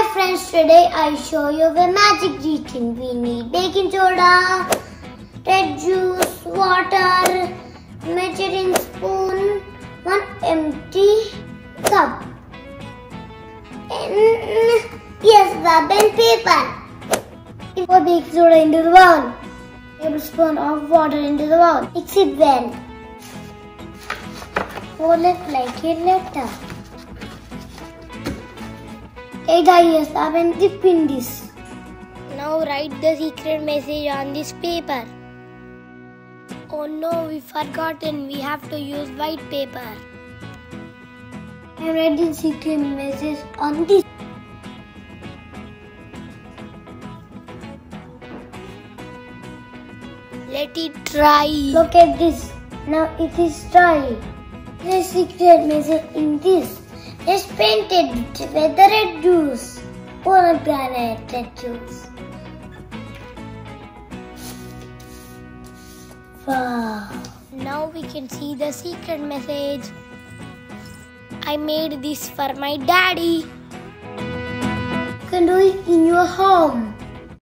friends, today I show you the magic greeting. We need baking soda, red juice, water, measuring spoon, one empty cup, and yes, rub and paper. Pour baking soda into the bowl. Tablespoon of water into the bowl. Mix it well. Fold it like a letter. Take the ears up and dip in this. Now write the secret message on this paper. Oh no, we forgotten. We have to use white paper. I write the secret message on this. Let it dry. Look at this. Now it is dry. The secret message in this. Just painted it with the red juice. Pomegranate red juice. Wow. Now we can see the secret message. I made this for my daddy. You can do it in your home.